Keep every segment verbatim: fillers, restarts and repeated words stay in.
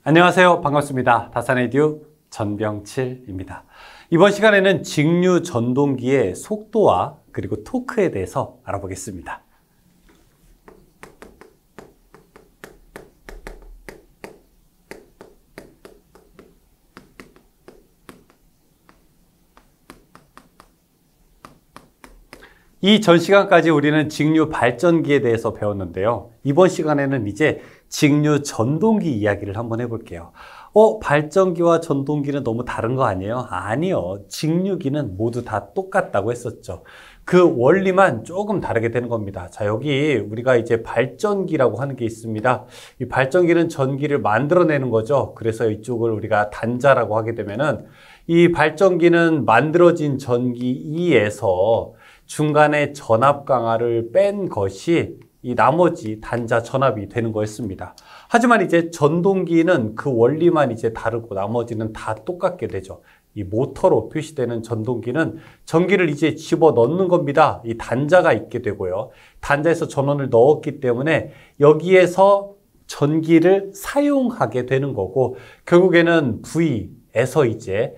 안녕하세요. 반갑습니다. 다산에듀 전병칠입니다. 이번 시간에는 직류 전동기의 속도와 그리고 토크에 대해서 알아보겠습니다. 이 전 시간까지 우리는 직류 발전기에 대해서 배웠는데요. 이번 시간에는 이제 직류 전동기 이야기를 한번 해볼게요. 어, 발전기와 전동기는 너무 다른 거 아니에요? 아니요. 직류기는 모두 다 똑같다고 했었죠. 그 원리만 조금 다르게 되는 겁니다. 자, 여기 우리가 이제 발전기라고 하는 게 있습니다. 이 발전기는 전기를 만들어내는 거죠. 그래서 이쪽을 우리가 단자라고 하게 되면은 이 발전기는 만들어진 전기 E에서 중간에 전압 강화를 뺀 것이 이 나머지 단자 전압이 되는 거였습니다. 하지만 이제 전동기는 그 원리만 이제 다르고 나머지는 다 똑같게 되죠. 이 모터로 표시되는 전동기는 전기를 이제 집어 넣는 겁니다. 이 단자가 있게 되고요. 단자에서 전원을 넣었기 때문에 여기에서 전기를 사용하게 되는 거고, 결국에는 V에서 이제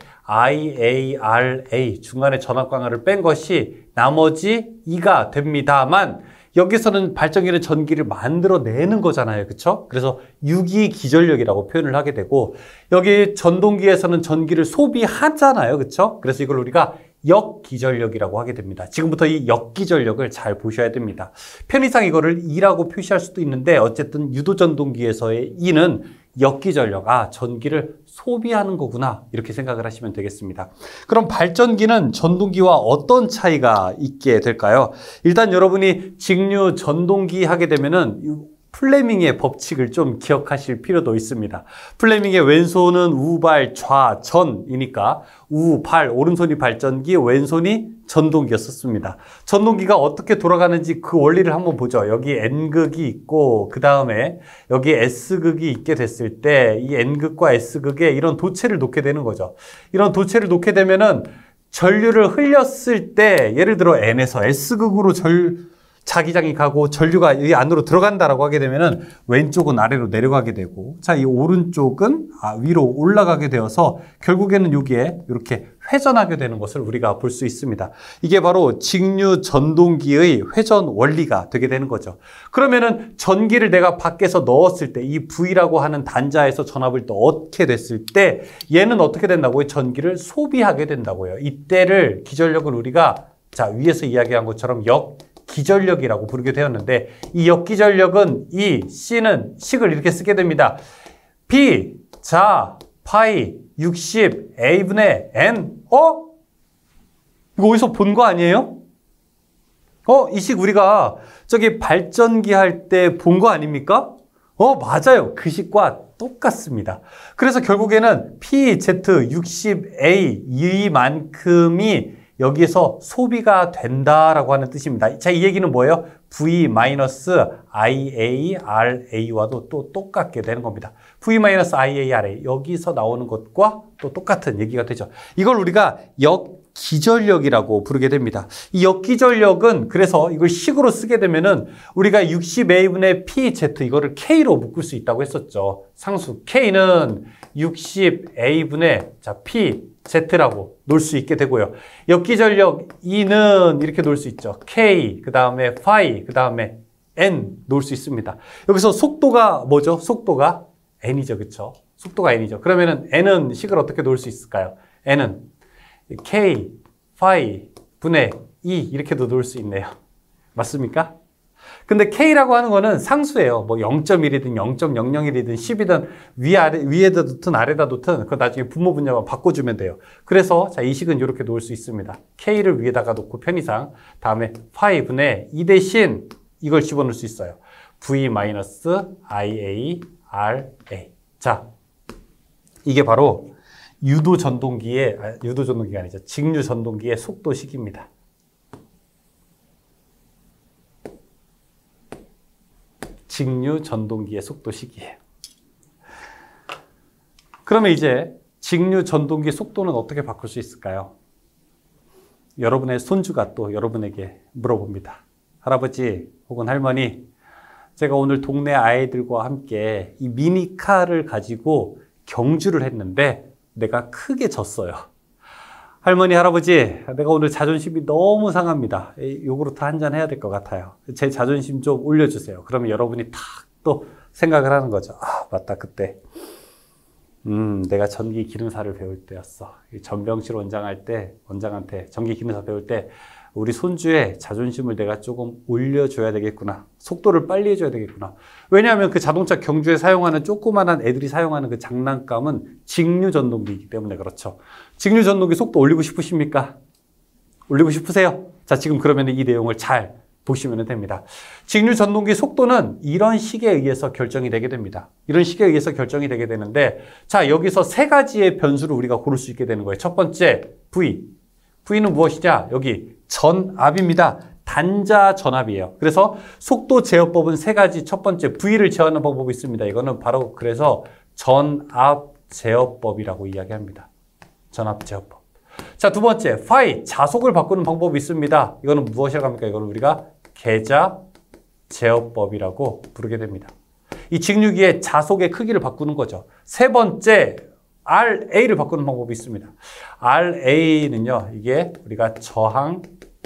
아이에이알에이 중간에 전압 강화를 뺀 것이 나머지 E가 됩니다만, 여기서는 발전기는 전기를 만들어내는 거잖아요. 그렇죠? 그래서 유기 기전력이라고 표현을 하게 되고, 여기 전동기에서는 전기를 소비하잖아요. 그렇죠? 그래서 이걸 우리가 역기전력이라고 하게 됩니다. 지금부터 이 역기전력을 잘 보셔야 됩니다. 편의상 이거를 E라고 표시할 수도 있는데, 어쨌든 유도전동기에서의 E는 역기전력, 아, 전기를 소비하는 거구나, 이렇게 생각을 하시면 되겠습니다. 그럼 발전기는 전동기와 어떤 차이가 있게 될까요? 일단 여러분이 직류 전동기 하게 되면은 플레밍의 법칙을 좀 기억하실 필요도 있습니다. 플레밍의 왼손은 우발 좌전이니까 우발, 오른손이 발전기, 왼손이 전동기였었습니다. 전동기가 어떻게 돌아가는지 그 원리를 한번 보죠. 여기 N극이 있고 그 다음에 여기 S극이 있게 됐을 때 이 N극과 S극에 이런 도체를 놓게 되는 거죠. 이런 도체를 놓게 되면은 전류를 흘렸을 때, 예를 들어 N에서 S극으로 전 자기장이 가고 전류가 이 안으로 들어간다라고 하게 되면은 왼쪽은 아래로 내려가게 되고, 자, 이 오른쪽은 아, 위로 올라가게 되어서 결국에는 여기에 이렇게 회전하게 되는 것을 우리가 볼 수 있습니다. 이게 바로 직류 전동기의 회전 원리가 되게 되는 거죠. 그러면은 전기를 내가 밖에서 넣었을 때 이 V라고 하는 단자에서 전압을 넣게 됐을 때 얘는 어떻게 된다고요? 전기를 소비하게 된다고요. 이때를 기전력을 우리가 자, 위에서 이야기한 것처럼 역 기전력이라고 부르게 되었는데, 이 역기전력은 이 C는 식을 이렇게 쓰게 됩니다. P 자 파이 육십 A분의 N. 어? 이거 어디서 본 거 아니에요? 어? 이 식 우리가 저기 발전기 할 때 본 거 아닙니까? 어, 맞아요. 그 식과 똑같습니다. 그래서 결국에는 피 제트 육십 에이 이만큼이 여기에서 소비가 된다라고 하는 뜻입니다. 자, 이 얘기는 뭐예요? V 마이너스 아이에이알에이와도 또 똑같게 되는 겁니다. V 마이너스 아이에이알에이, 여기서 나오는 것과 또 똑같은 얘기가 되죠. 이걸 우리가 역기전력이라고 부르게 됩니다. 이 역기전력은 그래서 이걸 식으로 쓰게 되면은 우리가 육십 에이분의 피 제트, 이거를 K로 묶을 수 있다고 했었죠. 상수 K는 육십 에이분의 자, P Z라고 놓을 수 있게 되고요. 역기전력 E는 이렇게 놓을 수 있죠. K, 그 다음에 파이, 그 다음에 N 놓을 수 있습니다. 여기서 속도가 뭐죠? 속도가 N이죠. 그쵸? 속도가 N이죠. 그러면은 N은 식을 어떻게 놓을 수 있을까요? N은 K, 파이, 분의 E 이렇게도 놓을 수 있네요. 맞습니까? 근데 K라고 하는 거는 상수예요. 뭐 영 점 일이든 영 점 영영일이든 십이든 위아래, 위에다 놓든 아래다 놓든 그거 나중에 분모 분자만 바꿔주면 돼요. 그래서 자, 이 식은 이렇게 놓을 수 있습니다. K를 위에다가 놓고 편의상, 다음에 파이분의 이 대신 이걸 집어넣을 수 있어요. V 마이너스 아이에이알에이. 자, 이게 바로 유도 전동기의, 아, 유도 전동기가 아니죠. 직류 전동기의 속도식입니다. 직류 전동기의 속도식이에요. 그러면 이제 직류 전동기 속도는 어떻게 바꿀 수 있을까요? 여러분의 손주가 또 여러분에게 물어봅니다. 할아버지 혹은 할머니, 제가 오늘 동네 아이들과 함께 이 미니카를 가지고 경주를 했는데 내가 크게 졌어요. 할머니, 할아버지, 내가 오늘 자존심이 너무 상합니다. 요구르트 한 잔 해야 될 것 같아요. 제 자존심 좀 올려주세요. 그러면 여러분이 탁 또 생각을 하는 거죠. 아, 맞다, 그때. 음, 내가 전기 기능사를 배울 때였어. 전병실 원장할 때, 원장한테 전기 기능사 배울 때 우리 손주의 자존심을 내가 조금 올려줘야 되겠구나. 속도를 빨리 해줘야 되겠구나. 왜냐하면 그 자동차 경주에 사용하는 조그만한 애들이 사용하는 그 장난감은 직류 전동기이기 때문에 그렇죠. 직류 전동기 속도 올리고 싶으십니까? 올리고 싶으세요? 자, 지금 그러면 이 내용을 잘 보시면 됩니다. 직류 전동기 속도는 이런 식에 의해서 결정이 되게 됩니다. 이런 식에 의해서 결정이 되게 되는데, 자, 여기서 세 가지의 변수를 우리가 고를 수 있게 되는 거예요. 첫 번째, V. V는 무엇이냐? 여기 전압입니다. 단자 전압이에요. 그래서 속도 제어법은 세 가지. 첫 번째, V를 제어하는 방법이 있습니다. 이거는 바로 그래서 전압 제어법이라고 이야기합니다. 전압 제어법. 자, 두 번째, phi, 자속을 바꾸는 방법이 있습니다. 이거는 무엇이라고 합니까? 이거는 우리가 계자 제어법이라고 부르게 됩니다. 이 직류기의 자속의 크기를 바꾸는 거죠. 세 번째, 알에이를 바꾸는 방법이 있습니다. 알에이는요, 이게 우리가 저항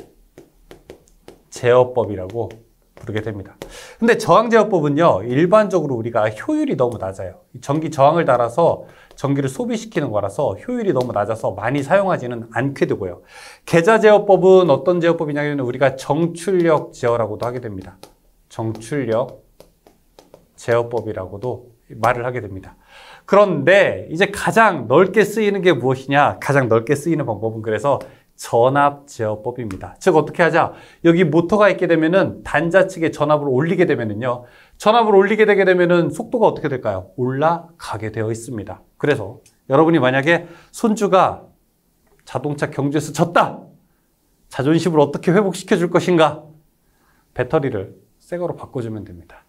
제어법이라고 부르게 됩니다. 근데 저항 제어법은요, 일반적으로 우리가 효율이 너무 낮아요. 전기 저항을 달아서 전기를 소비시키는 거라서 효율이 너무 낮아서 많이 사용하지는 않게 되고요. 계자 제어법은 어떤 제어법이냐면 우리가 정출력 제어라고도 하게 됩니다. 정출력 제어법이라고도 말을 하게 됩니다. 그런데 이제 가장 넓게 쓰이는 게 무엇이냐? 가장 넓게 쓰이는 방법은 그래서 전압 제어법입니다. 즉 어떻게 하자? 여기 모터가 있게 되면은 단자 측에 전압을 올리게 되면은요. 전압을 올리게 되게 되면은 속도가 어떻게 될까요? 올라가게 되어 있습니다. 그래서 여러분이 만약에 손주가 자동차 경주에서 졌다. 자존심을 어떻게 회복시켜 줄 것인가? 배터리를 새 거로 바꿔주면 됩니다.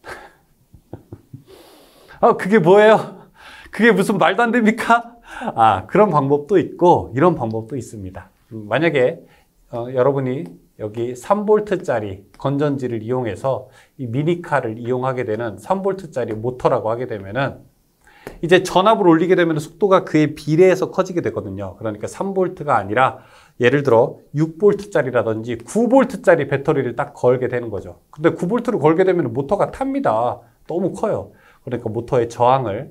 아, 그게 뭐예요? 그게 무슨 말도 안 됩니까? 아, 그런 방법도 있고 이런 방법도 있습니다. 만약에 어, 여러분이 여기 삼 볼트짜리 건전지를 이용해서 이 미니카를 이용하게 되는 삼 볼트짜리 모터라고 하게 되면은 이제 전압을 올리게 되면 속도가 그에 비례해서 커지게 되거든요. 그러니까 삼 볼트가 아니라 예를 들어 육 볼트짜리라든지 구 볼트짜리 배터리를 딱 걸게 되는 거죠. 근데 구 볼트를 걸게 되면 모터가 탑니다. 너무 커요. 그러니까 모터의 저항을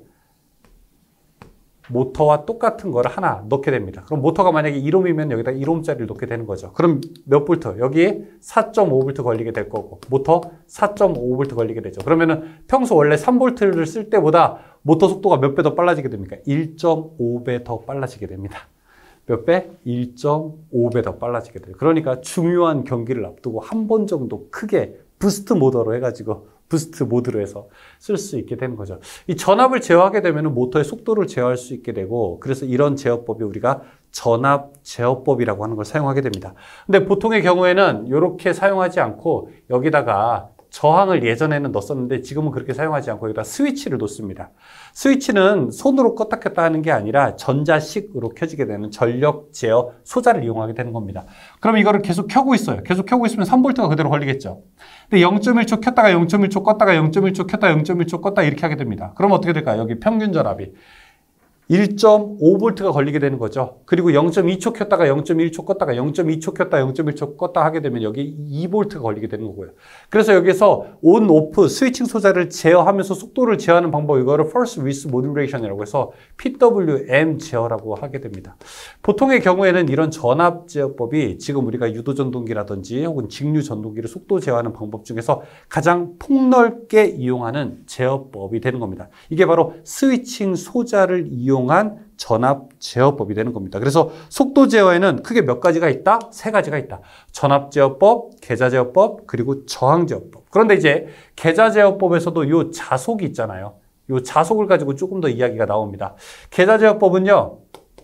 모터와 똑같은 거를 하나 넣게 됩니다. 그럼 모터가 만약에 일 옴이면 여기다 일 옴짜리를 넣게 되는 거죠. 그럼 몇 볼트? 여기에 사 점 오 볼트 걸리게 될 거고 모터 사 점 오 볼트 걸리게 되죠. 그러면은 평소 원래 삼 볼트를 쓸 때보다 모터 속도가 몇 배 더 빨라지게 됩니까? 일 점 오 배 더 빨라지게 됩니다. 몇 배? 일 점 오 배 더 빨라지게 돼요. 그러니까 중요한 경기를 앞두고 한 번 정도 크게 부스트 모더로 해가지고 부스트 모드로 해서 쓸 수 있게 되는 거죠. 이 전압을 제어하게 되면 모터의 속도를 제어할 수 있게 되고 그래서 이런 제어법이 우리가 전압 제어법이라고 하는 걸 사용하게 됩니다. 근데 보통의 경우에는 이렇게 사용하지 않고 여기다가 저항을 예전에는 넣었었는데 지금은 그렇게 사용하지 않고 여기다 스위치를 놓습니다. 스위치는 손으로 껐다 켰다 하는 게 아니라 전자식으로 켜지게 되는 전력 제어 소자를 이용하게 되는 겁니다. 그럼 이거를 계속 켜고 있어요. 계속 켜고 있으면 삼 볼트가 그대로 걸리겠죠. 근데 영 점 일 초 켰다가 영 점 일 초 껐다가 영 점 일 초 켰다가 영 점 일 초 껐다 이렇게 하게 됩니다. 그럼 어떻게 될까요? 여기 평균 전압이 일 점 오 볼트가 걸리게 되는 거죠. 그리고 영 점 이 초 켰다가 영 점 일 초 껐다가 영 점 이 초 켰다 영 점 일 초 껐다 하게 되면 여기 이 볼트가 걸리게 되는 거고요. 그래서 여기서 온, 오프, 스위칭 소자를 제어하면서 속도를 제어하는 방법 이거를 Pulse Width Modulation이라고 해서 피 더블유 엠 제어라고 하게 됩니다. 보통의 경우에는 이런 전압 제어법이 지금 우리가 유도 전동기라든지 혹은 직류 전동기를 속도 제어하는 방법 중에서 가장 폭넓게 이용하는 제어법이 되는 겁니다. 이게 바로 스위칭 소자를 이용 이용한 전압 제어법이 되는 겁니다. 그래서 속도 제어에는 크게 몇 가지가 있다? 세 가지가 있다. 전압 제어법, 계자 제어법, 그리고 저항 제어법. 그런데 이제 계자 제어법에서도 이 자속이 있잖아요. 이 자속을 가지고 조금 더 이야기가 나옵니다. 계자 제어법은요.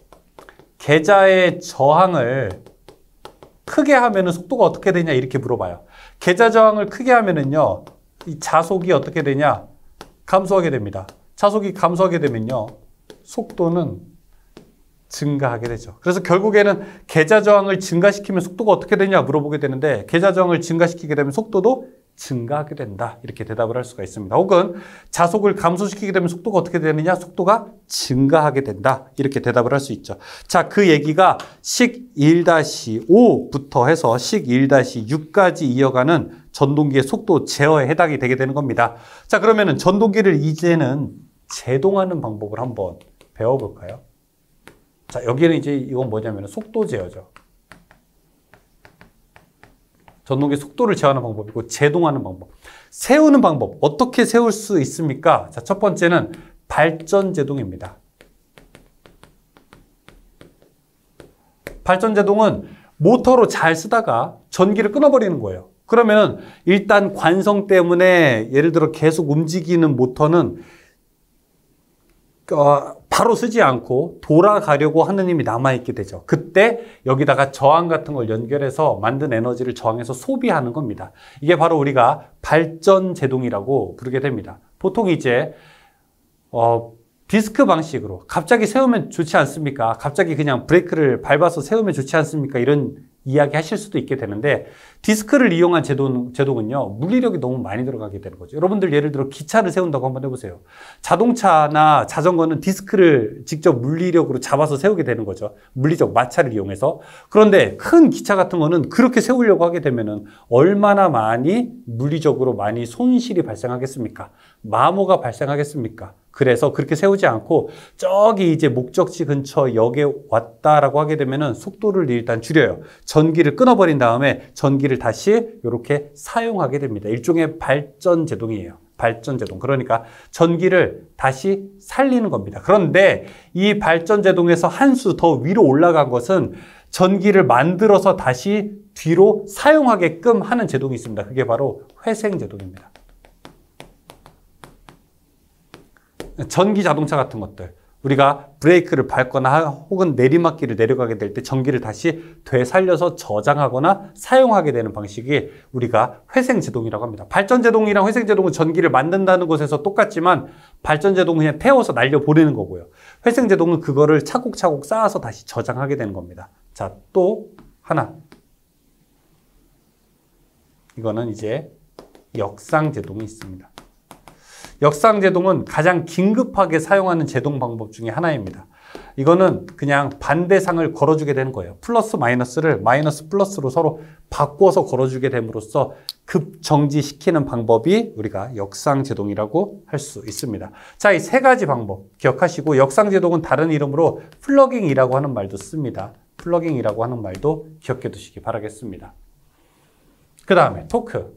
계자의 저항을 크게 하면은 속도가 어떻게 되냐 이렇게 물어봐요. 계자 저항을 크게 하면은요. 이 자속이 어떻게 되냐? 감소하게 됩니다. 자속이 감소하게 되면요. 속도는 증가하게 되죠. 그래서 결국에는 계자 저항을 증가시키면 속도가 어떻게 되냐 물어보게 되는데 계자 저항을 증가시키게 되면 속도도 증가하게 된다. 이렇게 대답을 할 수가 있습니다. 혹은 자속을 감소시키게 되면 속도가 어떻게 되느냐? 속도가 증가하게 된다. 이렇게 대답을 할 수 있죠. 자, 그 얘기가 식 일 다시 오부터 해서 식 일 다시 육까지 이어가는 전동기의 속도 제어에 해당이 되게 되는 겁니다. 자, 그러면은 전동기를 이제는 제동하는 방법을 한번 배워볼까요? 자, 여기는 이제 이건 뭐냐면 속도 제어죠. 전동기 속도를 제어하는 방법이고 제동하는 방법. 세우는 방법. 어떻게 세울 수 있습니까? 자, 첫 번째는 발전 제동입니다. 발전 제동은 모터로 잘 쓰다가 전기를 끊어버리는 거예요. 그러면 일단 관성 때문에 예를 들어 계속 움직이는 모터는 어, 바로 쓰지 않고 돌아가려고 하는 힘이 남아있게 되죠. 그때 여기다가 저항 같은 걸 연결해서 만든 에너지를 저항해서 소비하는 겁니다. 이게 바로 우리가 발전 제동이라고 부르게 됩니다. 보통 이제 어, 디스크 방식으로 갑자기 세우면 좋지 않습니까? 갑자기 그냥 브레이크를 밟아서 세우면 좋지 않습니까? 이런 이야기 하실 수도 있게 되는데 디스크를 이용한 제동, 제동은요 물리력이 너무 많이 들어가게 되는 거죠. 여러분들 예를 들어 기차를 세운다고 한번 해보세요. 자동차나 자전거는 디스크를 직접 물리력으로 잡아서 세우게 되는 거죠. 물리적 마찰을 이용해서. 그런데 큰 기차 같은 거는 그렇게 세우려고 하게 되면은 얼마나 많이 물리적으로 많이 손실이 발생하겠습니까? 마모가 발생하겠습니까? 그래서 그렇게 세우지 않고 저기 이제 목적지 근처 역에 왔다라고 하게 되면은 속도를 일단 줄여요. 전기를 끊어버린 다음에 전기를 다시 이렇게 사용하게 됩니다. 일종의 발전 제동이에요. 발전 제동. 그러니까 전기를 다시 살리는 겁니다. 그런데 이 발전 제동에서 한 수 더 위로 올라간 것은 전기를 만들어서 다시 뒤로 사용하게끔 하는 제동이 있습니다. 그게 바로 회생 제동입니다. 전기 자동차 같은 것들, 우리가 브레이크를 밟거나 혹은 내리막길을 내려가게 될 때 전기를 다시 되살려서 저장하거나 사용하게 되는 방식이 우리가 회생제동이라고 합니다. 발전제동이랑 회생제동은 전기를 만든다는 것에서 똑같지만 발전제동은 그냥 태워서 날려보내는 거고요. 회생제동은 그거를 차곡차곡 쌓아서 다시 저장하게 되는 겁니다. 자, 또 하나. 이거는 이제 역상제동이 있습니다. 역상제동은 가장 긴급하게 사용하는 제동 방법 중에 하나입니다. 이거는 그냥 반대상을 걸어주게 되는 거예요. 플러스 마이너스를 마이너스 플러스로 서로 바꿔서 걸어주게 됨으로써 급정지시키는 방법이 우리가 역상제동이라고 할 수 있습니다. 자, 이 세 가지 방법 기억하시고 역상제동은 다른 이름으로 플러깅이라고 하는 말도 씁니다. 플러깅이라고 하는 말도 기억해 두시기 바라겠습니다. 그 다음에 토크.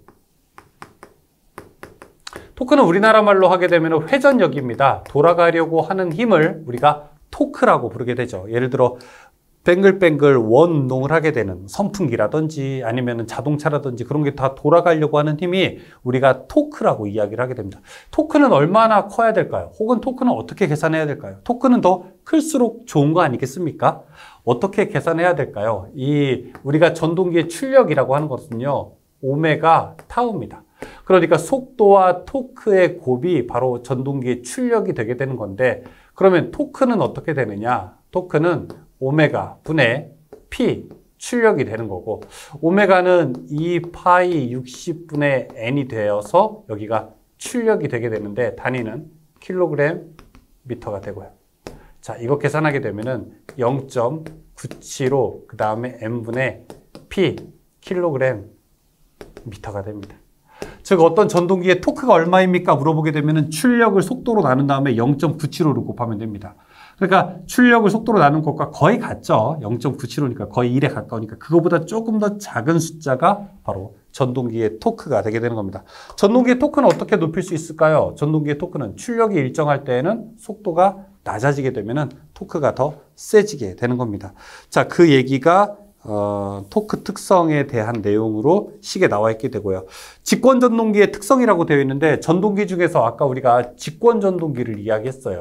토크는 우리나라 말로 하게 되면 회전력입니다. 돌아가려고 하는 힘을 우리가 토크라고 부르게 되죠. 예를 들어 뱅글뱅글 원 운동을 하게 되는 선풍기라든지 아니면 자동차라든지 그런 게 다 돌아가려고 하는 힘이 우리가 토크라고 이야기를 하게 됩니다. 토크는 얼마나 커야 될까요? 혹은 토크는 어떻게 계산해야 될까요? 토크는 더 클수록 좋은 거 아니겠습니까? 어떻게 계산해야 될까요? 이 우리가 전동기의 출력이라고 하는 것은요, 오메가 타우입니다. 그러니까 속도와 토크의 곱이 바로 전동기의 출력이 되게 되는 건데, 그러면 토크는 어떻게 되느냐? 토크는 오메가 분의 P 출력이 되는 거고, 오메가는 이 파이 육십 분의 N이 되어서 여기가 출력이 되게 되는데 단위는 킬로그램 미터가 되고요. 자, 이거 계산하게 되면은 영 점 구칠오 그 다음에 N분의 P 킬로그램 미터가 됩니다. 즉 어떤 전동기의 토크가 얼마입니까? 물어보게 되면 출력을 속도로 나눈 다음에 영 점 구칠오를 곱하면 됩니다. 그러니까 출력을 속도로 나눈 것과 거의 같죠. 영 점 구칠오니까 거의 일에 가까우니까 그거보다 조금 더 작은 숫자가 바로 전동기의 토크가 되게 되는 겁니다. 전동기의 토크는 어떻게 높일 수 있을까요? 전동기의 토크는 출력이 일정할 때에는 속도가 낮아지게 되면 토크가 더 세지게 되는 겁니다. 자, 그 얘기가 어, 토크 특성에 대한 내용으로 식에 나와 있게 되고요. 직권 전동기의 특성이라고 되어 있는데 전동기 중에서 아까 우리가 직권 전동기를 이야기했어요.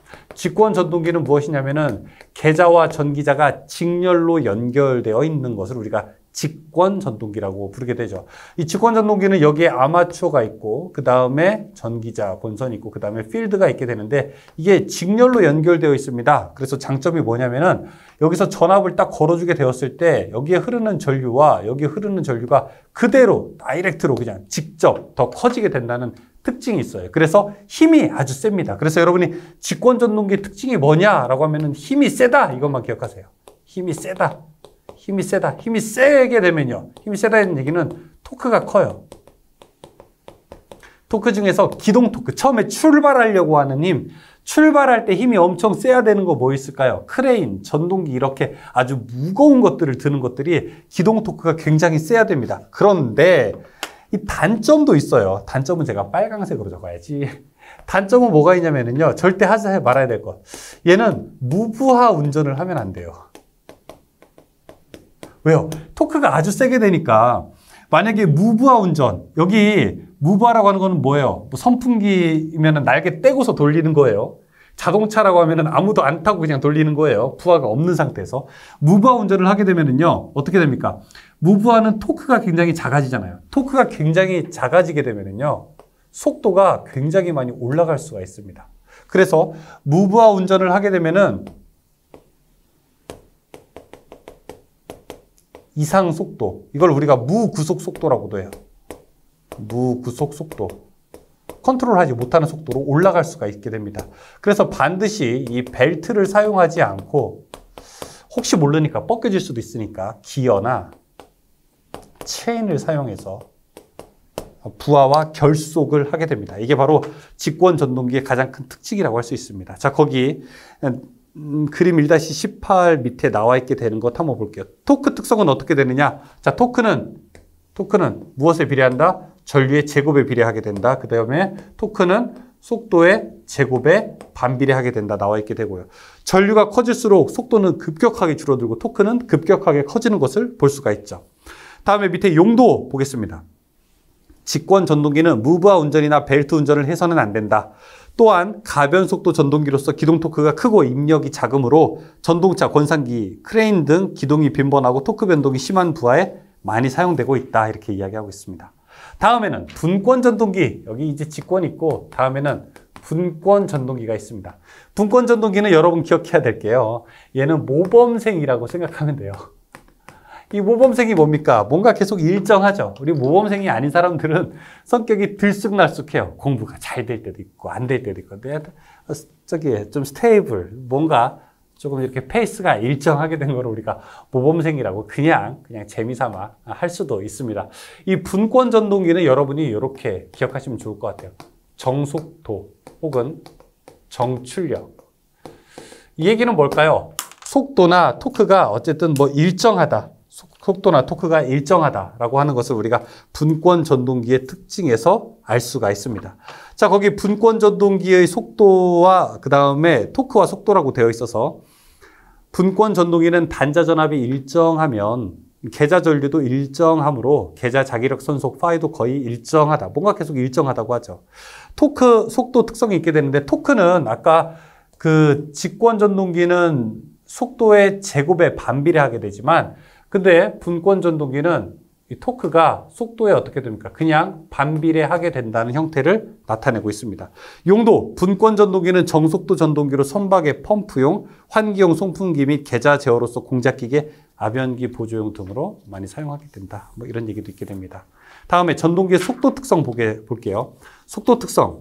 직권 전동기는 무엇이냐면은 계자와 전기자가 직렬로 연결되어 있는 것을 우리가 직권 전동기라고 부르게 되죠. 이 직권 전동기는 여기에 아마추어가 있고 그 다음에 전기자, 본선이 있고 그 다음에 필드가 있게 되는데 이게 직렬로 연결되어 있습니다. 그래서 장점이 뭐냐면은 여기서 전압을 딱 걸어주게 되었을 때 여기에 흐르는 전류와 여기에 흐르는 전류가 그대로 다이렉트로 그냥 직접 더 커지게 된다는 특징이 있어요. 그래서 힘이 아주 셉니다. 그래서 여러분이 직권 전동기의 특징이 뭐냐라고 하면은 힘이 세다 이것만 기억하세요. 힘이 세다. 힘이 세다. 힘이 세게 되면요. 힘이 세다는 얘기는 토크가 커요. 토크 중에서 기동 토크, 처음에 출발하려고 하는 힘, 출발할 때 힘이 엄청 세야 되는 거 뭐 있을까요? 크레인, 전동기 이렇게 아주 무거운 것들을 드는 것들이 기동 토크가 굉장히 세야 됩니다. 그런데 이 단점도 있어요. 단점은 제가 빨강색으로 적어야지. 단점은 뭐가 있냐면요. 절대 하지 말아야 될 것. 얘는 무부하 운전을 하면 안 돼요. 왜요? 토크가 아주 세게 되니까 만약에 무부하 운전, 여기 무부하라고 하는 거는 뭐예요? 뭐 선풍기면 날개 떼고서 돌리는 거예요. 자동차라고 하면 아무도 안 타고 그냥 돌리는 거예요. 부하가 없는 상태에서. 무부하 운전을 하게 되면은요, 어떻게 됩니까? 무부하는 토크가 굉장히 작아지잖아요. 토크가 굉장히 작아지게 되면은요, 속도가 굉장히 많이 올라갈 수가 있습니다. 그래서 무부하 운전을 하게 되면은 이상 속도, 이걸 우리가 무구속 속도라고도 해요. 무구속 속도. 컨트롤하지 못하는 속도로 올라갈 수가 있게 됩니다. 그래서 반드시 이 벨트를 사용하지 않고 혹시 모르니까 벗겨질 수도 있으니까 기어나 체인을 사용해서 부하와 결속을 하게 됩니다. 이게 바로 직권 전동기의 가장 큰 특징이라고 할 수 있습니다. 자, 거기 음, 그림 일 십팔 밑에 나와 있게 되는 것 한번 볼게요. 토크 특성은 어떻게 되느냐? 자, 토크는 토크는 무엇에 비례한다? 전류의 제곱에 비례하게 된다. 그 다음에 토크는 속도의 제곱에 반비례하게 된다. 나와 있게 되고요. 전류가 커질수록 속도는 급격하게 줄어들고 토크는 급격하게 커지는 것을 볼 수가 있죠. 다음에 밑에 용도 보겠습니다. 직권 전동기는 무부하 운전이나 벨트 운전을 해서는 안 된다. 또한 가변속도 전동기로서 기동 토크가 크고 입력이 작으므로 전동차, 권상기, 크레인 등 기동이 빈번하고 토크 변동이 심한 부하에 많이 사용되고 있다. 이렇게 이야기하고 있습니다. 다음에는 분권 전동기. 여기 이제 직권이 있고 다음에는 분권 전동기가 있습니다. 분권 전동기는 여러분 기억해야 될 게요. 얘는 모범생이라고 생각하면 돼요. 이 모범생이 뭡니까? 뭔가 계속 일정하죠. 우리 모범생이 아닌 사람들은 성격이 들쑥날쑥해요. 공부가 잘 될 때도 있고 안 될 때도 있고. 근데 저기 좀 스테이블, 뭔가 조금 이렇게 페이스가 일정하게 된 걸 우리가 모범생이라고 그냥 그냥 재미삼아 할 수도 있습니다. 이 분권 전동기는 여러분이 이렇게 기억하시면 좋을 것 같아요. 정속도 혹은 정출력. 이 얘기는 뭘까요? 속도나 토크가 어쨌든 뭐 일정하다. 속도나 토크가 일정하다라고 하는 것을 우리가 분권 전동기의 특징에서 알 수가 있습니다. 자, 거기 분권 전동기의 속도와 그 다음에 토크와 속도라고 되어 있어서 분권 전동기는 단자 전압이 일정하면 계자 전류도 일정하므로 계자 자기력 선속 파이도 거의 일정하다. 뭔가 계속 일정하다고 하죠. 토크 속도 특성이 있게 되는데 토크는 아까 그 직권 전동기는 속도의 제곱에 반비례하게 되지만 근데 분권 전동기는 이 토크가 속도에 어떻게 됩니까? 그냥 반비례하게 된다는 형태를 나타내고 있습니다. 용도, 분권 전동기는 정속도 전동기로 선박의 펌프용, 환기용 송풍기 및 계자 제어로서 공작기계, 압연기 보조용 등으로 많이 사용하게 된다. 뭐 이런 얘기도 있게 됩니다. 다음에 전동기의 속도 특성 보게, 볼게요. 속도 특성.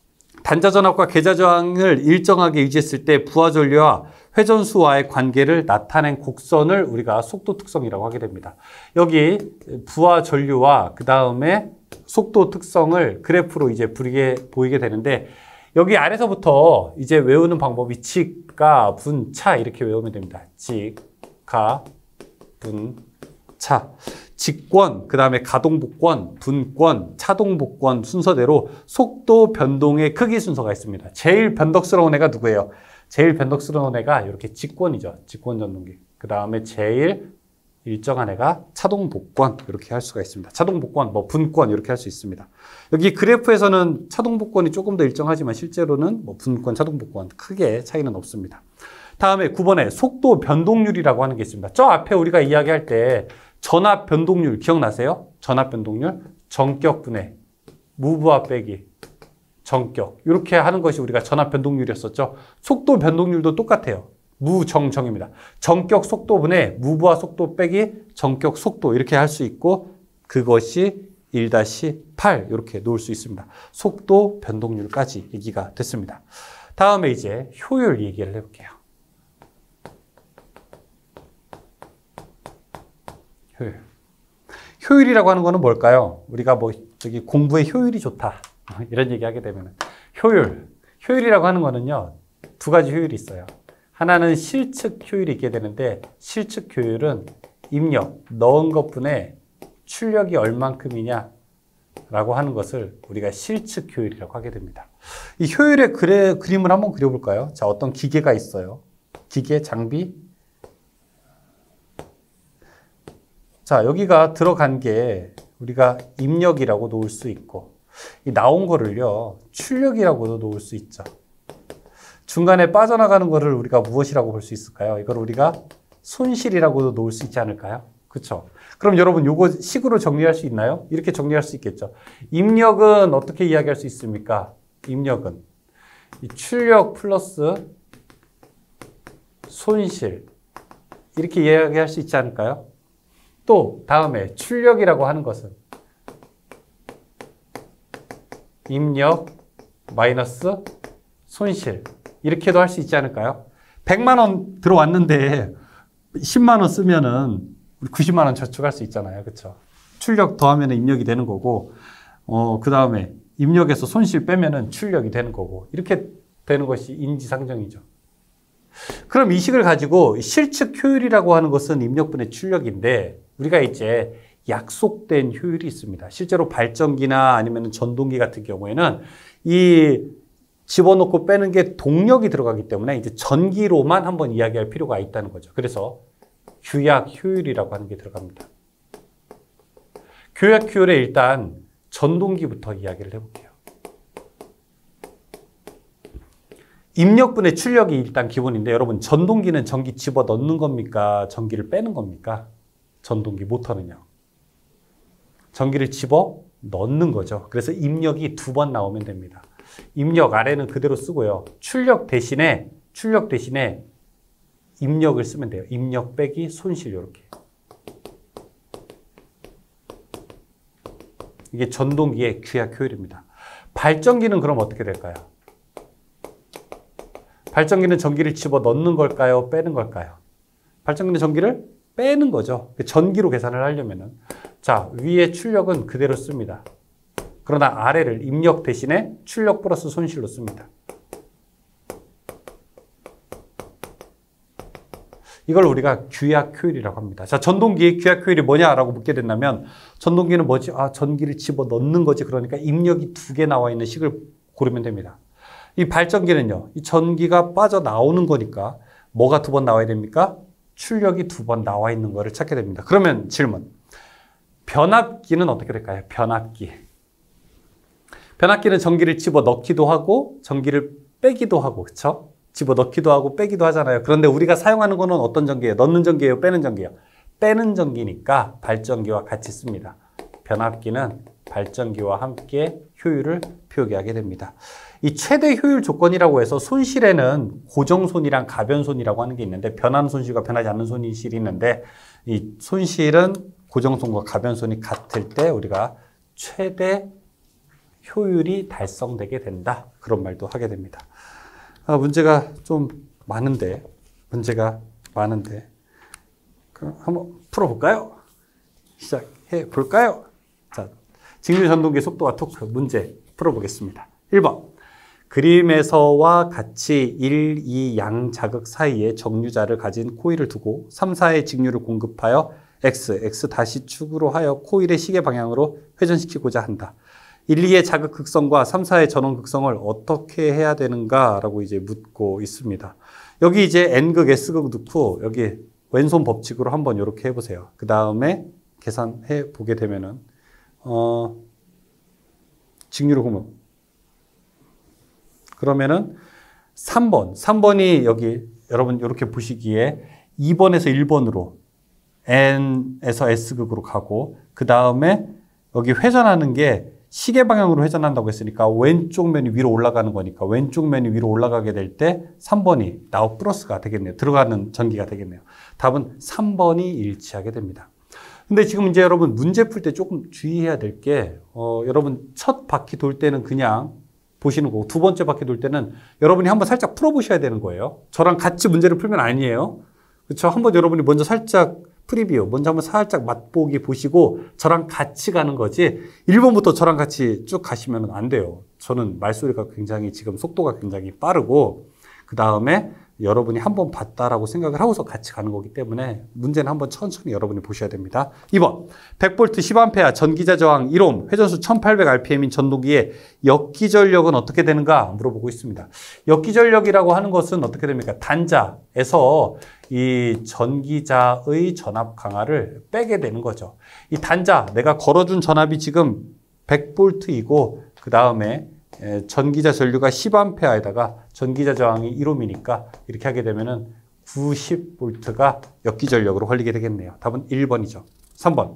단자 전압과 계자 저항을 일정하게 유지했을 때 부하 전류와 회전수와의 관계를 나타낸 곡선을 우리가 속도 특성이라고 하게 됩니다. 여기 부하 전류와 그 다음에 속도 특성을 그래프로 이제 부리게 보이게 되는데 여기 아래서부터 이제 외우는 방법이 직, 가, 분, 차 이렇게 외우면 됩니다. 직, 가, 분, 차. 직권, 그 다음에 가동복권, 분권, 차동복권 순서대로 속도 변동의 크기 순서가 있습니다. 제일 변덕스러운 애가 누구예요? 제일 변덕스러운 애가 이렇게 직권이죠. 직권 전동기. 그 다음에 제일 일정한 애가 차동 복권 이렇게 할 수가 있습니다. 차동 복권, 뭐 분권 이렇게 할 수 있습니다. 여기 그래프에서는 차동 복권이 조금 더 일정하지만 실제로는 뭐 분권, 차동 복권 크게 차이는 없습니다. 다음에 구 번에 속도 변동률이라고 하는 게 있습니다. 저 앞에 우리가 이야기할 때 전압 변동률 기억나세요? 전압 변동률, 전격분해, 무브와 빼기, 전격 이렇게 하는 것이 우리가 전압 변동률이었었죠. 속도 변동률도 똑같아요. 무정정입니다. 전격 속도분의 무브와 속도 빼기 전격 속도 이렇게 할 수 있고 그것이 일 다시 팔 이렇게 놓을 수 있습니다. 속도 변동률까지 얘기가 됐습니다. 다음에 이제 효율 얘기를 해볼게요. 효율. 효율이라고 하는 거는 뭘까요? 우리가 뭐 저기 공부의 효율이 좋다 이런 얘기 하게 되면 효율. 효율이라고 하는 거는요 두 가지 효율이 있어요. 하나는 실측 효율이 있게 되는데 실측 효율은 입력, 넣은 것분에 출력이 얼만큼이냐 라고 하는 것을 우리가 실측 효율이라고 하게 됩니다. 이 효율의 그래, 그림을 한번 그려볼까요? 자, 어떤 기계가 있어요. 기계, 장비. 자, 여기가 들어간 게 우리가 입력이라고 놓을 수 있고 이 나온 거를요 출력이라고도 놓을 수 있죠. 중간에 빠져나가는 거를 우리가 무엇이라고 볼 수 있을까요? 이걸 우리가 손실이라고도 놓을 수 있지 않을까요? 그렇죠? 그럼 여러분 요거 식으로 정리할 수 있나요? 이렇게 정리할 수 있겠죠. 입력은 어떻게 이야기할 수 있습니까? 입력은 이 출력 플러스 손실 이렇게 이야기할 수 있지 않을까요? 또 다음에 출력이라고 하는 것은 입력 마이너스 손실 이렇게도 할 수 있지 않을까요? 백만 원 들어왔는데 십만 원 쓰면은 구십만 원 저축할 수 있잖아요. 그렇죠? 출력 더하면 입력이 되는 거고 어, 그 다음에 입력에서 손실 빼면은 출력이 되는 거고 이렇게 되는 것이 인지상정이죠. 그럼 이 식을 가지고 실측 효율이라고 하는 것은 입력분의 출력인데 우리가 이제 약속된 효율이 있습니다. 실제로 발전기나 아니면 전동기 같은 경우에는 이 집어넣고 빼는 게 동력이 들어가기 때문에 이제 전기로만 한번 이야기할 필요가 있다는 거죠. 그래서 규약 효율이라고 하는 게 들어갑니다. 규약 효율에 일단 전동기부터 이야기를 해볼게요. 입력분의 출력이 일단 기본인데 여러분 전동기는 전기 집어넣는 겁니까? 전기를 빼는 겁니까? 전동기 모터는요. 전기를 집어넣는 거죠. 그래서 입력이 두 번 나오면 됩니다. 입력 아래는 그대로 쓰고요. 출력 대신에 출력 대신에 입력을 쓰면 돼요. 입력 빼기 손실 이렇게. 이게 전동기의 규약 효율입니다. 발전기는 그럼 어떻게 될까요? 발전기는 전기를 집어 넣는 걸까요? 빼는 걸까요? 발전기는 전기를 빼는 거죠. 전기로 계산을 하려면은. 자, 위에 출력은 그대로 씁니다. 그러나 아래를 입력 대신에 출력 플러스 손실로 씁니다. 이걸 우리가 규약 효율이라고 합니다. 자, 전동기의 규약 효율이 뭐냐라고 묻게 된다면 전동기는 뭐지? 아, 전기를 집어 넣는 거지. 그러니까 입력이 두 개 나와 있는 식을 고르면 됩니다. 이 발전기는요. 이 전기가 빠져나오는 거니까 뭐가 두 번 나와야 됩니까? 출력이 두 번 나와 있는 거를 찾게 됩니다. 그러면 질문. 변압기는 어떻게 될까요? 변압기. 변압기는 전기를 집어 넣기도 하고 전기를 빼기도 하고 그렇죠? 집어 넣기도 하고 빼기도 하잖아요. 그런데 우리가 사용하는 거는 어떤 전기예요? 넣는 전기예요? 빼는 전기예요? 빼는 전기니까 발전기와 같이 씁니다. 변압기는 발전기와 함께 효율을 표기하게 됩니다. 이 최대 효율 조건이라고 해서 손실에는 고정손이랑 가변손이라고 하는 게 있는데 변하는 손실과 변하지 않는 손실이 있는데 이 손실은 고정손과 가변손이 같을 때 우리가 최대 효율이 달성되게 된다. 그런 말도 하게 됩니다. 아, 문제가 좀 많은데, 문제가 많은데, 그럼 한번 풀어볼까요? 시작해 볼까요? 자, 직류 전동기 속도와 토크 문제 풀어보겠습니다. 일 번. 그림에서와 같이 일, 이 양 자극 사이에 정류자를 가진 코일을 두고 삼, 사의 직류를 공급하여 X, X 다시 축으로 하여 코일의 시계 방향으로 회전시키고자 한다. 일, 이의 자극 극성과 삼, 사의 전원 극성을 어떻게 해야 되는가 라고 이제 묻고 있습니다. 여기 이제 N극, S극 넣고 여기 왼손 법칙으로 한번 이렇게 해보세요. 그 다음에 계산해 보게 되면은, 어, 직류를 보면. 그러면은 삼 번. 삼 번이 여기 여러분 이렇게 보시기에 이 번에서 일 번으로 N에서 S극으로 가고, 그 다음에 여기 회전하는 게 시계 방향으로 회전한다고 했으니까 왼쪽 면이 위로 올라가는 거니까 왼쪽 면이 위로 올라가게 될 때 삼 번이 나우 플러스가 되겠네요. 들어가는 전기가 되겠네요. 답은 삼 번이 일치하게 됩니다. 근데 지금 이제 여러분 문제 풀 때 조금 주의해야 될 게, 어, 여러분 첫 바퀴 돌 때는 그냥 보시는 거고, 두 번째 바퀴 돌 때는 여러분이 한번 살짝 풀어보셔야 되는 거예요. 저랑 같이 문제를 풀면 아니에요. 그렇죠? 한번 여러분이 먼저 살짝 프리뷰, 먼저 한번 살짝 맛보기 보시고 저랑 같이 가는 거지, 일 번부터 저랑 같이 쭉 가시면 안 돼요. 저는 말소리가 굉장히 지금 속도가 굉장히 빠르고, 그 다음에 여러분이 한번 봤다라고 생각을 하고서 같이 가는 거기 때문에 문제는 한번 천천히 여러분이 보셔야 됩니다. 이 번, 백 볼트 십 암페어 전기자 저항 일 옴 회전수 천팔백 알피엠인 전동기의 역기전력은 어떻게 되는가 물어보고 있습니다. 역기전력이라고 하는 것은 어떻게 됩니까? 단자에서 이 전기자의 전압 강하를 빼게 되는 거죠. 이 단자, 내가 걸어준 전압이 지금 백 볼트이고 그 다음에 전기자 전류가 십 암페어에다가 전기자 저항이 일 옴이니까 이렇게 하게 되면은 구십 볼트가 역기전력으로 흘리게 되겠네요. 답은 일 번이죠. 삼 번.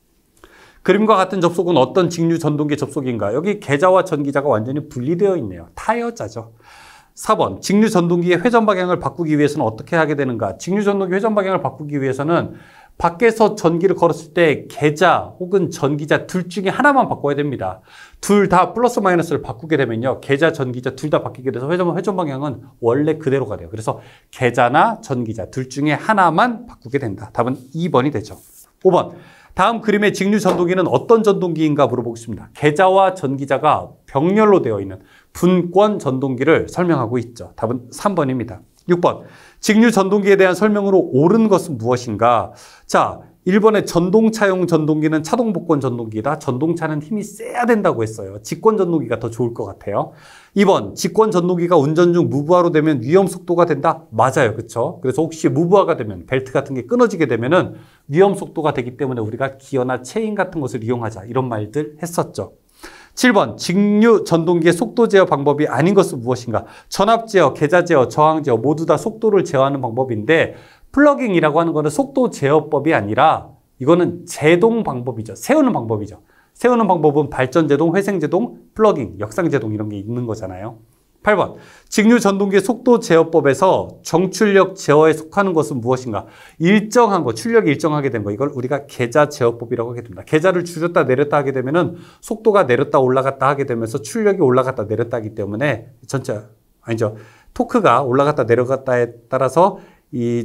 그림과 같은 접속은 어떤 직류 전동기 접속인가? 여기 계자와 전기자가 완전히 분리되어 있네요. 타여자죠. 사 번. 직류 전동기의 회전 방향을 바꾸기 위해서는 어떻게 하게 되는가? 직류 전동기 회전 방향을 바꾸기 위해서는 밖에서 전기를 걸었을 때 계자 혹은 전기자 둘 중에 하나만 바꿔야 됩니다. 둘 다 플러스 마이너스를 바꾸게 되면요, 계자, 전기자 둘 다 바뀌게 돼서 회전, 회전 방향은 원래 그대로가 돼요. 그래서 계자나 전기자 둘 중에 하나만 바꾸게 된다. 답은 이 번이 되죠. 오 번. 다음 그림의 직류 전동기는 어떤 전동기인가 물어보겠습니다. 계자와 전기자가 병렬로 되어 있는 분권 전동기를 설명하고 있죠. 답은 삼 번입니다. 육 번. 직류 전동기에 대한 설명으로 옳은 것은 무엇인가? 자, 일 번의 전동차용 전동기는 차동 복권 전동기다. 전동차는 힘이 세야 된다고 했어요. 직권 전동기가 더 좋을 것 같아요. 이 번, 직권 전동기가 운전 중 무브화로 되면 위험 속도가 된다. 맞아요. 그렇죠? 그래서 혹시 무브화가 되면, 벨트 같은 게 끊어지게 되면은 위험 속도가 되기 때문에 우리가 기어나 체인 같은 것을 이용하자, 이런 말들 했었죠. 칠 번, 직류 전동기의 속도 제어 방법이 아닌 것은 무엇인가? 전압 제어, 계자 제어, 저항 제어 모두 다 속도를 제어하는 방법인데, 플러깅이라고 하는 거는 속도 제어법이 아니라 이거는 제동 방법이죠. 세우는 방법이죠. 세우는 방법은 발전 제동, 회생 제동, 플러깅, 역상 제동 이런 게 있는 거잖아요. 팔 번, 직류 전동기의 속도 제어법에서 정출력 제어에 속하는 것은 무엇인가? 일정한 거, 출력이 일정하게 된 거, 이걸 우리가 계자 제어법이라고 하게 됩니다. 계자를 줄였다 내렸다 하게 되면은 속도가 내렸다 올라갔다 하게 되면서 출력이 올라갔다 내렸다 하기 때문에 전체, 아니죠. 토크가 올라갔다 내려갔다에 따라서 이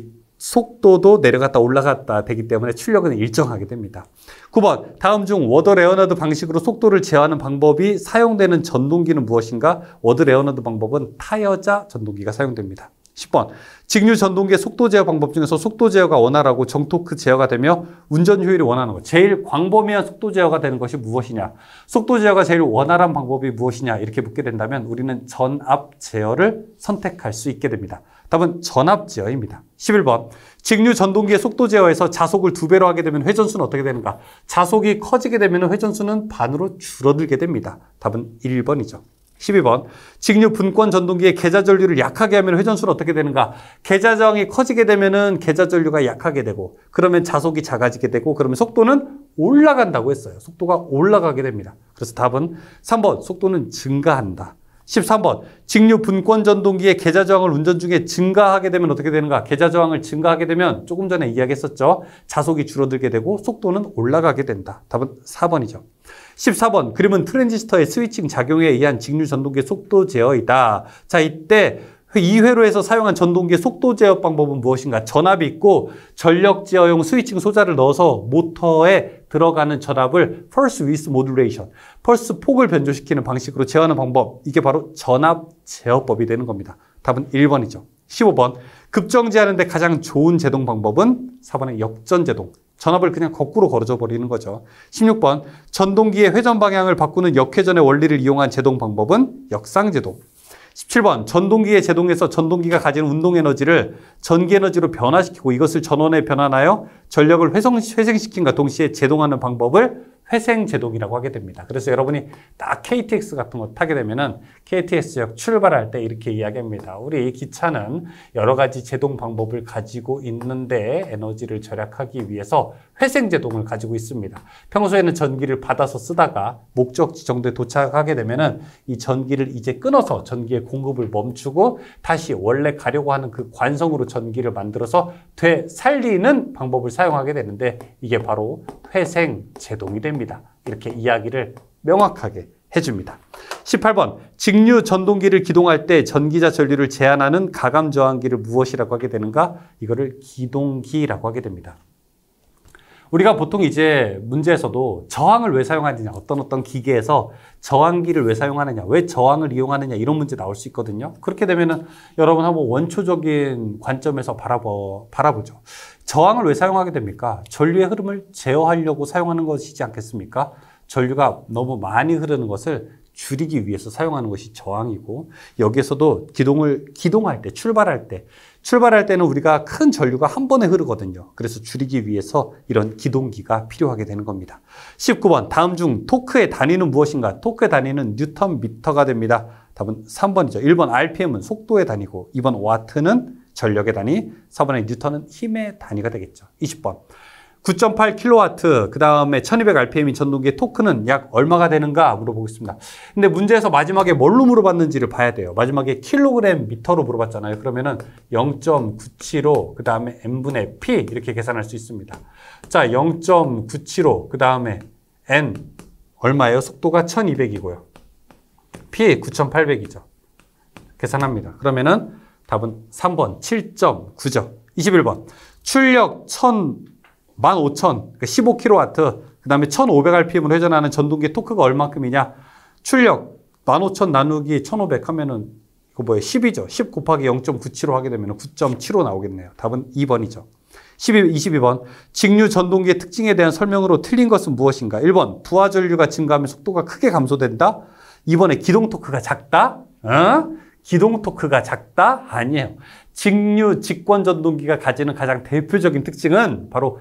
속도도 내려갔다 올라갔다 되기 때문에 출력은 일정하게 됩니다. 구 번, 다음 중 워더 레어너드 방식으로 속도를 제어하는 방법이 사용되는 전동기는 무엇인가? 워더 레어너드 방법은 타여자 전동기가 사용됩니다. 십 번, 직류 전동기의 속도 제어 방법 중에서 속도 제어가 원활하고 정토크 제어가 되며 운전 효율이 원하는 것, 제일 광범위한 속도 제어가 되는 것이 무엇이냐? 속도 제어가 제일 원활한 방법이 무엇이냐? 이렇게 묻게 된다면 우리는 전압 제어를 선택할 수 있게 됩니다. 답은 전압 제어입니다. 십일 번, 직류 전동기의 속도 제어에서 자속을 두 배로 하게 되면 회전수는 어떻게 되는가? 자속이 커지게 되면 회전수는 반으로 줄어들게 됩니다. 답은 일 번이죠. 십이 번, 직류 분권 전동기의 계자 전류를 약하게 하면 회전수는 어떻게 되는가? 계자 저항이 커지게 되면은 계자 전류가 약하게 되고, 그러면 자속이 작아지게 되고, 그러면 속도는 올라간다고 했어요. 속도가 올라가게 됩니다. 그래서 답은 삼 번, 속도는 증가한다. 십삼 번, 직류 분권 전동기의 계자 저항을 운전 중에 증가하게 되면 어떻게 되는가? 계자 저항을 증가하게 되면 조금 전에 이야기했었죠. 자속이 줄어들게 되고 속도는 올라가게 된다. 답은 사 번이죠. 십사 번, 그림은 트랜지스터의 스위칭 작용에 의한 직류 전동기의 속도 제어이다. 자, 이때 이 회로에서 사용한 전동기의 속도 제어 방법은 무엇인가? 전압이 있고 전력 제어용 스위칭 소자를 넣어서 모터에 들어가는 전압을 펄스 위스 모듈레이션, 펄스 폭을 변조시키는 방식으로 제어하는 방법, 이게 바로 전압 제어법이 되는 겁니다. 답은 일 번이죠. 십오 번, 급정지하는 데 가장 좋은 제동 방법은 사 번의 역전 제동. 전압을 그냥 거꾸로 걸어줘 버리는 거죠. 십육 번, 전동기의 회전 방향을 바꾸는 역회전의 원리를 이용한 제동 방법은 역상 제동. 십칠 번 전동기의 제동에서 전동기가 가지는 운동 에너지를 전기 에너지로 변화시키고 이것을 전원에 변환하여 전력을 회생, 회생시킨과 동시에 제동하는 방법을 회생제동이라고 하게 됩니다. 그래서 여러분이 딱 케이티엑스 같은 거 타게 되면은 케이티엑스역 출발할 때 이렇게 이야기합니다. 우리 기차는 여러 가지 제동 방법을 가지고 있는데 에너지를 절약하기 위해서 회생제동을 가지고 있습니다. 평소에는 전기를 받아서 쓰다가 목적지 정도에 도착하게 되면은 이 전기를 이제 끊어서 전기의 공급을 멈추고 다시 원래 가려고 하는 그 관성으로 전기를 만들어서 되살리는 방법을 사용하게 되는데 이게 바로 회생제동이 됩니다. 이렇게 이야기를 명확하게 해줍니다. 십팔 번 직류 전동기를 기동할 때 전기자 전류를 제한하는 가감 저항기를 무엇이라고 하게 되는가? 이거를 기동기라고 하게 됩니다. 우리가 보통 이제 문제에서도 저항을 왜 사용하느냐, 어떤 어떤 기계에서 저항기를 왜 사용하느냐, 왜 저항을 이용하느냐 이런 문제 나올 수 있거든요. 그렇게 되면은 여러분 한번 원초적인 관점에서 바라보, 바라보죠. 저항을 왜 사용하게 됩니까? 전류의 흐름을 제어하려고 사용하는 것이지 않겠습니까? 전류가 너무 많이 흐르는 것을 줄이기 위해서 사용하는 것이 저항이고 여기에서도 기동을 기동할 때, 출발할 때 출발할 때는 우리가 큰 전류가 한 번에 흐르거든요. 그래서 줄이기 위해서 이런 기동기가 필요하게 되는 겁니다. 십구 번 다음 중 토크의 단위는 무엇인가? 토크의 단위는 뉴턴 미터가 됩니다. 답은 삼 번이죠. 일 번 알피엠은 속도의 단위고 이 번 와트는 전력의 단위, 사 번의 뉴턴은 힘의 단위가 되겠죠. 이십 번 구 점 팔 킬로와트, 그 다음에 천이백 알피엠인 전동기의 토크는 약 얼마가 되는가 물어보겠습니다. 근데 문제에서 마지막에 뭘로 물어봤는지를 봐야 돼요. 마지막에 킬로그램 미터로 물어봤잖아요. 그러면은 영 점 구칠오, 그 다음에 n분의 p 이렇게 계산할 수 있습니다. 자, 영 점 구칠오, 그 다음에 n 얼마예요? 속도가 천이백이고요. p 구천팔백이죠. 계산합니다. 그러면은 답은 삼 번 칠 점 구죠. 이십일 번 출력 천 만 오천, 그러니까 십오 킬로와트, 그 다음에 천오백 알피엠으로 회전하는 전동기의 토크가 얼만큼이냐? 출력 만 오천 나누기 천오백 하면은 이거 뭐예요? 십이죠. 십 곱하기 영 점 구칠오 하게 되면 구 점 칠오 나오겠네요. 답은 이 번이죠. 이십이 번 직류 전동기의 특징에 대한 설명으로 틀린 것은 무엇인가? 일 번 부하 전류가 증가하면 속도가 크게 감소된다. 이 번에 기동 토크가 작다. 어? 기동 토크가 작다? 아니에요. 직류 직권 전동기가 가지는 가장 대표적인 특징은 바로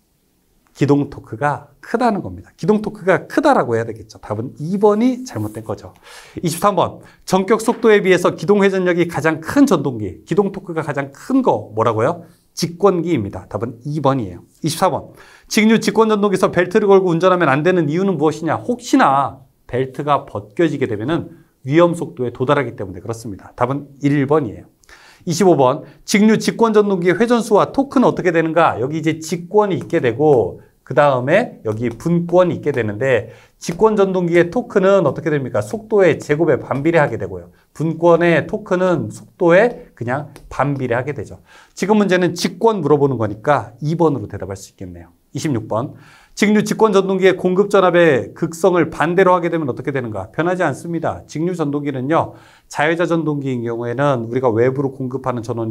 기동 토크가 크다는 겁니다. 기동 토크가 크다라고 해야 되겠죠. 답은 이 번이 잘못된 거죠. 이십삼 번 전격 속도에 비해서 기동 회전력이 가장 큰 전동기, 기동 토크가 가장 큰 거 뭐라고요? 직권기입니다. 답은 이 번이에요. 이십사 번 직류 직권 전동기에서 벨트를 걸고 운전하면 안 되는 이유는 무엇이냐? 혹시나 벨트가 벗겨지게 되면은 위험 속도에 도달하기 때문에 그렇습니다. 답은 일 번이에요. 이십오 번 직류 직권 전동기의 회전수와 토크는 어떻게 되는가? 여기 이제 직권이 있게 되고 그 다음에 여기 분권이 있게 되는데 직권 전동기의 토크는 어떻게 됩니까? 속도의 제곱에 반비례하게 되고요. 분권의 토크는 속도에 그냥 반비례하게 되죠. 지금 문제는 직권 물어보는 거니까 이 번으로 대답할 수 있겠네요. 이십육 번 직류 직권 전동기의 공급 전압의 극성을 반대로 하게 되면 어떻게 되는가? 변하지 않습니다. 직류 전동기는요. 자회자 전동기인 경우에는 우리가 외부로 공급하는 전원이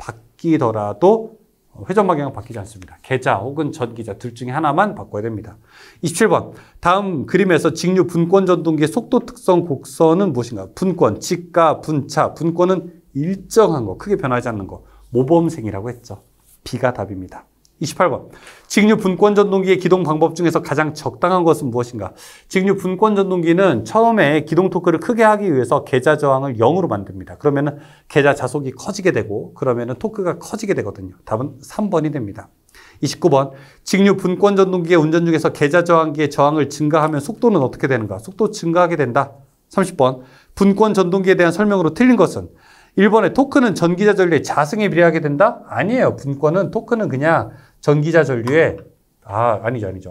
바뀌더라도 회전 방향은 바뀌지 않습니다. 계자 혹은 전기자 둘 중에 하나만 바꿔야 됩니다. 이십칠 번 다음 그림에서 직류 분권 전동기의 속도 특성 곡선은 무엇인가? 분권, 직가, 분차. 분권은 일정한 거, 크게 변하지 않는 거. 모범생이라고 했죠. B가 답입니다. 이십팔 번 직류 분권 전동기의 기동 방법 중에서 가장 적당한 것은 무엇인가? 직류 분권 전동기는 처음에 기동 토크를 크게 하기 위해서 계자 저항을 영으로 만듭니다. 그러면은 계자 자속이 커지게 되고 그러면은 토크가 커지게 되거든요. 답은 삼 번이 됩니다. 이십구 번 직류 분권 전동기의 운전 중에서 계자 저항기의 저항을 증가하면 속도는 어떻게 되는가? 속도 증가하게 된다. 삼십 번 분권 전동기에 대한 설명으로 틀린 것은 일 번에 토크는 전기자 전류의 자승에 비례하게 된다? 아니에요. 분권은 토크는 그냥 전기자 전류에 아 아니죠 아니죠.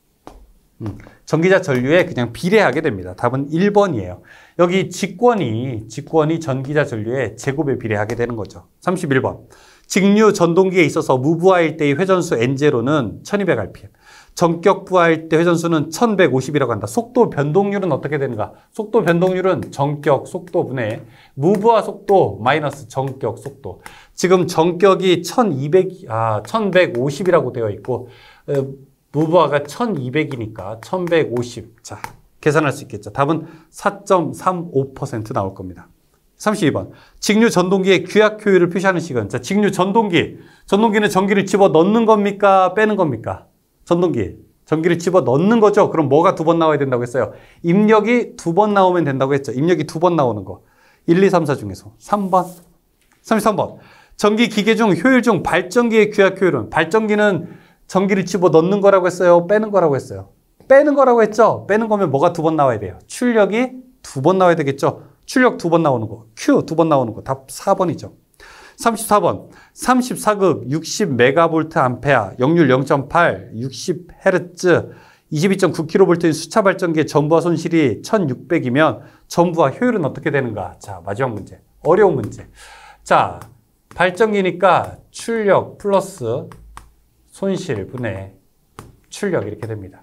음, 전기자 전류에 그냥 비례하게 됩니다. 답은 일 번이에요. 여기 직권이 직권이 전기자 전류의 제곱에 비례하게 되는 거죠. 삼십일 번 직류 전동기에 있어서 무부하일 때의 회전수 엔 제로는 천이백 알피엠. 전격 부하일 때 회전수는 천백오십이라고 한다. 속도 변동률은 어떻게 되는가? 속도 변동률은 전격 속도분의 무부하 속도 마이너스 전격 속도. 지금 전격이 천이백, 아, 천백오십이라고 되어 있고 무부하가 천이백이니까 천백오십. 자, 계산할 수 있겠죠. 답은 사 점 삼오 퍼센트 나올 겁니다. 삼십이 번. 직류 전동기의 규약 효율을 표시하는 시간. 자, 직류 전동기. 전동기는 전기를 집어 넣는 겁니까? 빼는 겁니까? 전동기. 전기를 집어 넣는 거죠? 그럼 뭐가 두 번 나와야 된다고 했어요? 입력이 두 번 나오면 된다고 했죠? 입력이 두 번 나오는 거. 일, 이, 삼, 사 중에서. 삼 번. 삼십삼 번. 전기 기계 중 효율 중 발전기의 규약 효율은? 발전기는 전기를 집어 넣는 거라고 했어요? 빼는 거라고 했어요? 빼는 거라고 했죠? 빼는 거면 뭐가 두 번 나와야 돼요? 출력이 두 번 나와야 되겠죠? 출력 두 번 나오는 거. Q 두 번 나오는 거. 답 사 번이죠. 삼십사 번. 삼십사 극 육십 메가볼트 암페어, 역률 영 점 팔, 육십 헤르츠, 이십이 점 구 킬로볼트인 수차 발전기의 전부하 손실이 천육백이면 전부하 효율은 어떻게 되는가? 자, 마지막 문제. 어려운 문제. 자, 발전기니까 출력 플러스 손실 분의 출력 이렇게 됩니다.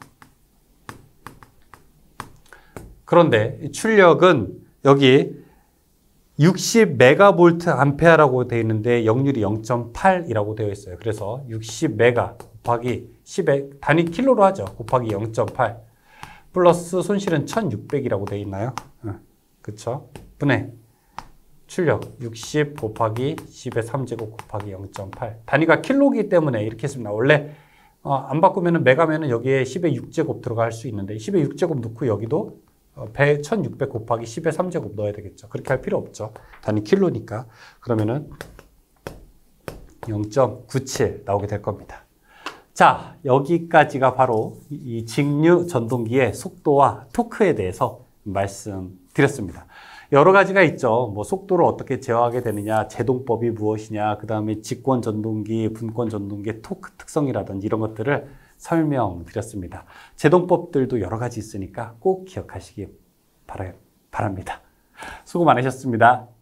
그런데 출력은 여기 육십 메가볼트 암페어라고 되어 있는데 역률이 영 점 팔이라고 되어 있어요. 그래서 육십 메가 곱하기 십에 단위 킬로로 하죠. 곱하기 영 점 팔 플러스 손실은 천육백이라고 되어 있나요? 어, 그쵸? 분의 출력 육십 곱하기 십의 삼 제곱 곱하기 영 점 팔. 단위가 킬로이기 때문에 이렇게 했습니다. 원래 어, 안 바꾸면 메가면은 여기에 십의 육 제곱 들어갈 수 있는데 십의 육 제곱 넣고 여기도 어, 천육백 곱하기 십의 삼 제곱 넣어야 되겠죠. 그렇게 할 필요 없죠. 단위 킬로니까. 그러면은 영 점 구칠 나오게 될 겁니다. 자, 여기까지가 바로 이 직류 전동기의 속도와 토크에 대해서 말씀드렸습니다. 여러 가지가 있죠. 뭐 속도를 어떻게 제어하게 되느냐, 제동법이 무엇이냐, 그 다음에 직권 전동기, 분권 전동기의 토크 특성이라든지 이런 것들을 설명드렸습니다. 제동법들도 여러 가지 있으니까 꼭 기억하시기 바랍니다. 수고 많으셨습니다.